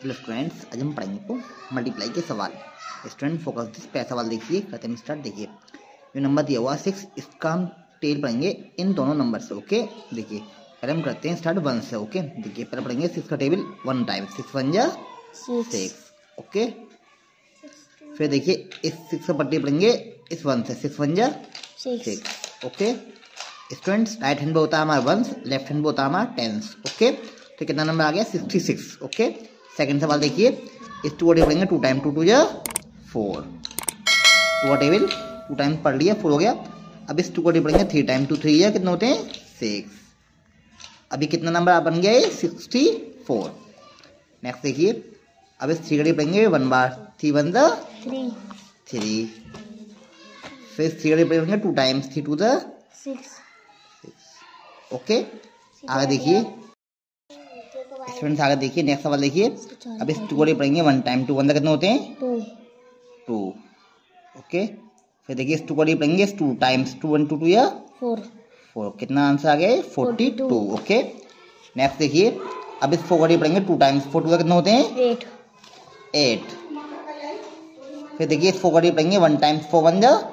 चलो स्टूडेंट्स, आज हम पढ़ेंगे तो मल्टीप्लाई के सवाल। स्टूडेंट फोकस दिस, पहला सवाल देखिए, करते हैं स्टार्ट। देखिए जो नंबर दिया हुआ 6, इसका हम टेल पढ़ेंगे इन दोनों नंबर से। ओके, देखिए पहले हम करते हैं स्टार्ट 1 से। ओके, देखिए पहले पढ़ेंगे 6 का टेबल 1 टाइम, 6 1 जा 6। ओके, फिर देखिए इस 6 का पट्टी पढ़ेंगे इस 1 से, 6 1 जा 6। ओके स्टूडेंट्स, राइट हैंड पे होता है हमारा 1, लेफ्ट हैंड पे होता है हमारा 10। ओके, तो कितना नंबर आ गया 66। ओके, सेकंड सवाल देखिए, इस 2 का टेबल पढ़ेंगे 2 टाइम, 2 2 जा 4। 2 का टेबल 2 टाइम पढ़ लिया, 4 हो गया। अब इस 2 का टेबल पढ़ेंगे 3 टाइम, 2 3 जा कितने होते हैं 6। अभी कितना नंबर बन गया ये 64। नेक्स्ट देखिए, अब इस 3 का टेबल पढ़ेंगे 1 बार, 3 1 जा 3। फिर 3 का टेबल पढ़ेंगे 2 टाइम्स, 3 2 जा 6। ओके, आगे देखिए स्टूडेंट्स, आगे देखिए नेक्स्ट सवाल देखिए, अब इस 2 को पढ़ेंगे 1 टाइम, 2 1 जा कितने होते हैं 2। ओके, फिर देखिए इस 2 को पढ़ेंगे 2 टाइम्स, 2 1 2 2 या 4। कितना आंसर आ गया 42। ओके, नेक्स्ट देखिए, अब इस 4 को पढ़ेंगे 2 टाइम्स, 4 2 जा कितने होते हैं 8। फिर देखिए इस 4 को पढ़ेंगे 1 टाइम्स, 4 1 जा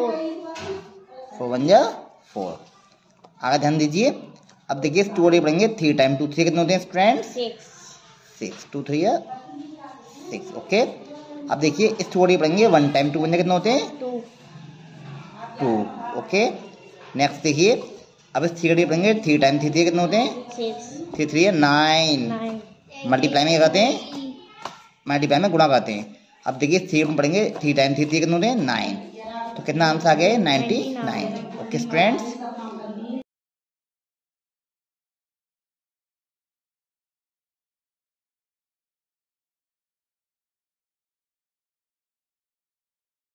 4। आगे ध्यान दीजिए, अब देखिए इस 2 को पढ़ेंगे 3 टाइम, 2 3 कितने होते हैं स्टूडेंट्स 6। 2 3 या 6। ओके, अब देखिए इस 2 को पढ़ेंगे 1 टाइम, 2 1 जा कितने होते हैं 2। ओके, नेक्स्ट देखिए, अब इस 3 को पढ़ेंगे 3 टाइम, 3 3 कितने होते हैं 3 3 या 9। मल्टीप्लाई में क्या करते हैं, मल्टीप्लाई में गुणा करते हैं। अब देखिए 3 में पढ़ेंगे 3 टाइम, 3 3 कितने होते हैं 9। तो कितना आंसर आ गया 99। Okay students.